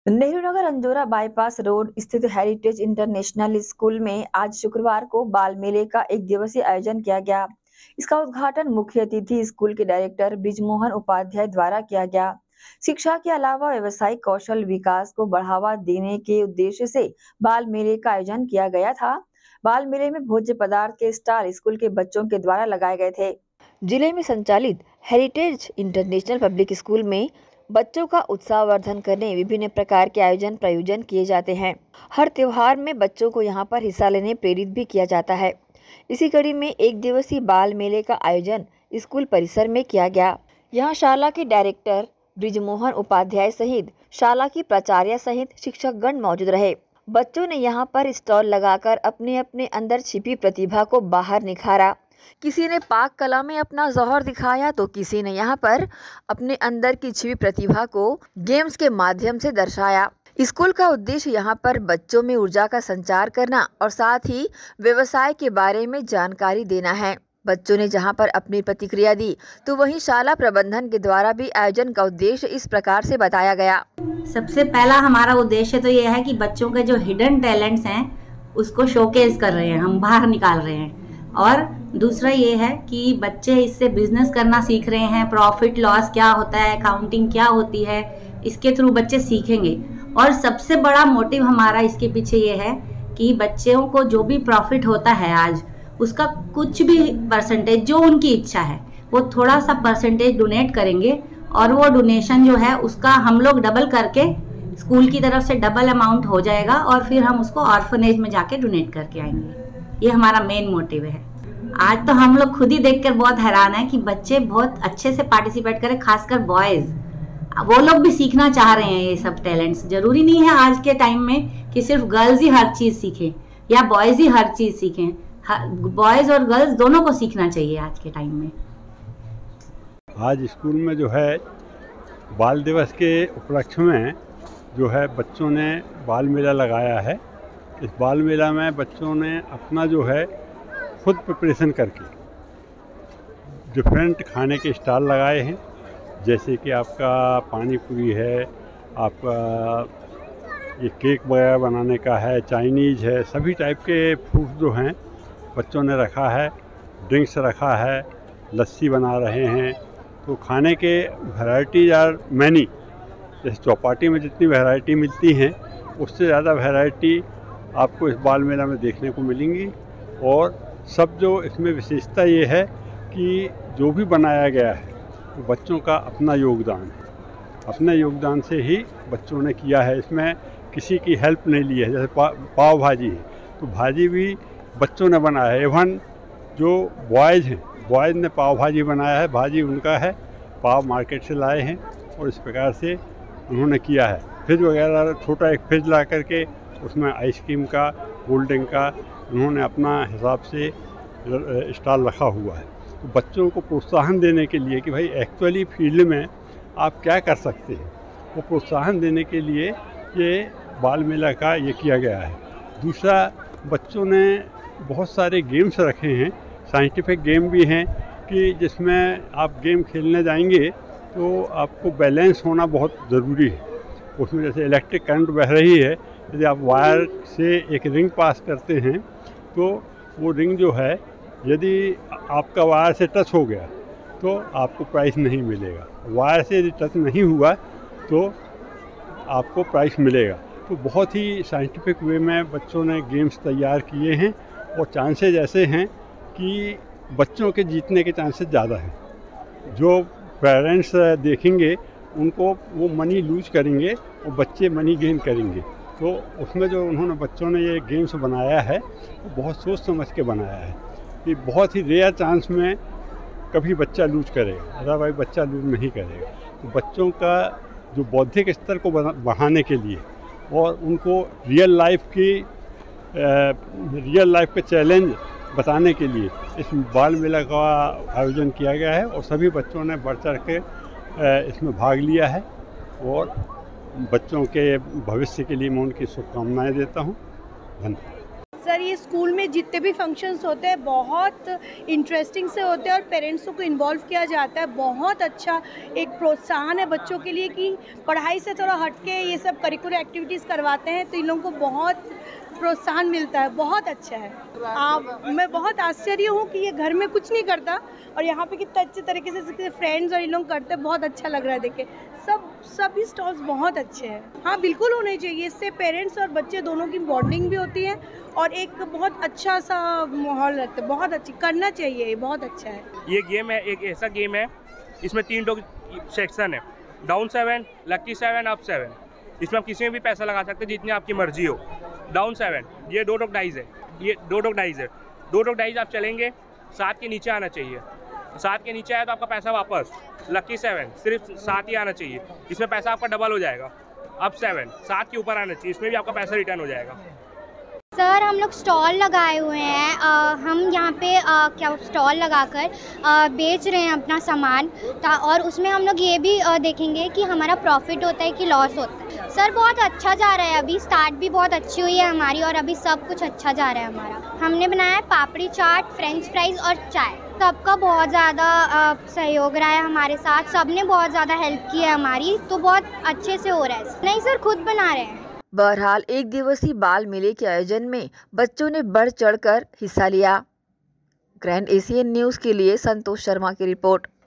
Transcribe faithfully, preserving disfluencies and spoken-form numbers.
Nehru Nagar Anjora bypass road स्थित heritage international school में आज शुक्रवार को बाल मेले का एक दिवसीय आयोजन किया गया। इसका उद्घाटन मुख्य अतिथि स्कूल के डायरेक्टर बृजमोहन उपाध्याय द्वारा किया गया। शिक्षा के अलावा व्यवसायिक कौशल विकास को बढ़ावा देने के उद्देश्य से बाल मेले का आयोजन किया गया था। बाल मेले में भोज्य पदार्थ के स्टॉल स्कूल के बच्चों के द्वारा लगाए गए थे। जिले में संचालित हेरिटेज इंटरनेशनल पब्लिक स्कूल में बच्चों का उत्साहवर्धन करने विभिन्न प्रकार के आयोजन प्रयोजन किए जाते हैं। हर त्योहार में बच्चों को यहां पर हिस्सा लेने प्रेरित भी किया जाता है। इसी कड़ी में एक दिवसीय बाल मेले का आयोजन स्कूल परिसर में किया गया। यहां शाला के डायरेक्टर बृजमोहन उपाध्याय सहित शाला की प्राचार्य सहित शिक्षकगण मौजूद रहे। बच्चों ने यहां पर स्टॉल लगाकर अपने अपने अंदर छिपी प्रतिभा को बाहर निखारा। किसी ने पाक कला में अपना जौहर दिखाया तो किसी ने यहाँ पर अपने अंदर की छिपी प्रतिभा को गेम्स के माध्यम से दर्शाया। स्कूल का उद्देश्य यहाँ पर बच्चों में ऊर्जा का संचार करना और साथ ही व्यवसाय के बारे में जानकारी देना है। बच्चों ने जहाँ पर अपनी प्रतिक्रिया दी तो वहीं शाला प्रबंधन के द्वारा भी आयोजन का उद्देश्य इस प्रकार से बताया गया। सबसे पहला हमारा उद्देश्य तो ये है कि बच्चों के जो हिडन टैलेंट्स हैं उसको शोकेस कर रहे हैं, हम बाहर निकाल रहे हैं। और दूसरा ये है कि बच्चे इससे बिजनेस करना सीख रहे हैं, प्रॉफिट लॉस क्या होता है, अकाउंटिंग क्या होती है, इसके थ्रू बच्चे सीखेंगे। और सबसे बड़ा मोटिव हमारा इसके पीछे ये है कि बच्चों को जो भी प्रॉफिट होता है आज उसका कुछ भी परसेंटेज जो उनकी इच्छा है वो थोड़ा सा परसेंटेज डोनेट करेंगे और वो डोनेशन जो है उसका हम लोग डबल करके स्कूल की तरफ से डबल अमाउंट हो जाएगा और फिर हम उसको ऑर्फनेज में जाके डोनेट करके आएंगे। ये हमारा मेन मोटिव है। आज तो हम लोग खुद ही देखकर बहुत हैरान है कि बच्चे बहुत अच्छे से पार्टिसिपेट करें, खासकर बॉयज। वो लोग भी सीखना चाह रहे हैं ये सब टैलेंट्स। जरूरी नहीं है आज के टाइम में कि सिर्फ गर्ल्स ही हर चीज सीखें या बॉयज ही हर चीज सीखें। बॉयज और गर्ल्स दोनों को सीखना चाहिए आज के टाइम में। आज स्कूल में जो है बाल दिवस के उपलक्ष्य में जो है बच्चों ने बाल मेला लगाया है। इस बाल मेला में बच्चों ने अपना जो है खुद प्रिपरेशन करके डिफरेंट खाने के स्टॉल लगाए हैं, जैसे कि आपका पानी पूरी है, आपका ये केक वगैरह बनाने का है, चाइनीज़ है, सभी टाइप के फूड जो हैं बच्चों ने रखा है। ड्रिंक्स रखा है, लस्सी बना रहे हैं। तो खाने के वैरायटीज आर मैनी। जैसे चौपाटी में जितनी वैरायटी मिलती हैं उससे ज़्यादा वैरायटी आपको इस बाल मेला में देखने को मिलेंगी। और सब जो इसमें विशेषता ये है कि जो भी बनाया गया है तो बच्चों का अपना योगदान है। अपने योगदान से ही बच्चों ने किया है, इसमें किसी की हेल्प नहीं ली है। जैसे पा, पाव भाजी है तो भाजी भी बच्चों ने बनाया है। इवन जो बॉयज़ हैं, बॉयज़ ने पाव भाजी बनाया है, भाजी उनका है, पाव मार्केट से लाए हैं और इस प्रकार से उन्होंने किया है। फ्रिज वगैरह छोटा एक फ्रिज ला करके उसमें आइसक्रीम का, कोल्ड ड्रिंक का उन्होंने अपना हिसाब से स्टॉल रखा हुआ है। तो बच्चों को प्रोत्साहन देने के लिए कि भाई एक्चुअली फील्ड में आप क्या कर सकते हैं, वो प्रोत्साहन देने के लिए ये बाल मेला का ये किया गया है। दूसरा, बच्चों ने बहुत सारे गेम्स रखे हैं, साइंटिफिक गेम भी हैं कि जिसमें आप गेम खेलने जाएंगे तो आपको बैलेंस होना बहुत ज़रूरी है। उसमें जैसे इलेक्ट्रिक करंट बह रही है, यदि आप वायर से एक रिंग पास करते हैं तो वो रिंग जो है यदि आपका वायर से टच हो गया तो आपको प्राइस नहीं मिलेगा। वायर से यदि टच नहीं हुआ तो आपको प्राइस मिलेगा। तो बहुत ही साइंटिफिक वे में बच्चों ने गेम्स तैयार किए हैं और चांसेस ऐसे हैं कि बच्चों के जीतने के चांसेस ज़्यादा हैं। जो पेरेंट्स देखेंगे उनको वो मनी लूज करेंगे और बच्चे मनी गेन करेंगे। तो उसमें जो उन्होंने बच्चों ने ये गेम्स बनाया है वो बहुत सोच समझ के बनाया है कि बहुत ही रेयर चांस में कभी बच्चा लूज करेगा, अदरवाइज बच्चा लूज नहीं करेगा। तो बच्चों का जो बौद्धिक स्तर को बढ़ाने के लिए और उनको रियल लाइफ की रियल लाइफ के चैलेंज बताने के लिए इस बाल मेला का आयोजन किया गया है और सभी बच्चों ने बढ़ चढ़ के इसमें भाग लिया है। और बच्चों के भविष्य के लिए मैं उनकी शुभकामनाएं देता हूं। धन्यवाद। सर, ये स्कूल में जितने भी फंक्शंस होते हैं बहुत इंटरेस्टिंग से होते हैं और पेरेंट्सों को इन्वॉल्व किया जाता है। बहुत अच्छा एक प्रोत्साहन है बच्चों के लिए कि पढ़ाई से थोड़ा हटके ये सब करिकुलर एक्टिविटीज़ करवाते हैं, तो इन लोगों को बहुत प्रोत्साहन मिलता है। बहुत अच्छा है। आप मैं बहुत आश्चर्य हूँ कि ये घर में कुछ नहीं करता और यहाँ पे कितना अच्छे तरीके से फ्रेंड्स और इन लोग करते हैं। बहुत अच्छा लग रहा है देख के। सब सभी स्टॉल्स बहुत अच्छे हैं। हाँ बिल्कुल होने चाहिए, इससे पेरेंट्स और बच्चे दोनों की बॉन्डिंग भी होती है और एक बहुत अच्छा सा माहौल रहता है। बहुत अच्छी करना चाहिए, ये बहुत अच्छा है। ये गेम है, एक ऐसा गेम है, इसमें तीन टोक सेक्शन है, down seven, lucky seven, up seven. इसमें आप किसी में भी पैसा लगा सकते हैं जितनी आपकी मर्जी हो। डाउन सेवन, ये दो टोक डाइज है, ये दो टोक डाइज है, दो टोक डाइज आप चलेंगे, सात के नीचे आना चाहिए। सात के नीचे आया तो आपका पैसा वापस। लकी सेवन, सिर्फ सात ही आना चाहिए, इसमें पैसा आपका डबल हो जाएगा। अप सेवन, सात के ऊपर आना चाहिए, इसमें भी आपका पैसा रिटर्न हो जाएगा। सर हम लोग स्टॉल लगाए हुए हैं। आ, हम यहाँ पे आ, क्या स्टॉल लगाकर आ, बेच रहे हैं अपना सामान, ता और उसमें हम लोग ये भी आ, देखेंगे कि हमारा प्रॉफिट होता है कि लॉस होता है। सर बहुत अच्छा जा रहा है, अभी स्टार्ट भी बहुत अच्छी हुई है हमारी और अभी सब कुछ अच्छा जा रहा है हमारा। हमने बनाया है पापड़ी चाट, फ्रेंच फ्राइज़ और चाय। सबका बहुत ज़्यादा सहयोग रहा है हमारे साथ, सबने बहुत ज़्यादा हेल्प की है हमारी, तो बहुत अच्छे से हो रहा है। नहीं सर, खुद बना रहे हैं। बहरहाल एक दिवसीय बाल मेले के आयोजन में बच्चों ने बढ़ चढ़कर हिस्सा लिया। ग्रैंड एशियन न्यूज़ के लिए संतोष शर्मा की रिपोर्ट।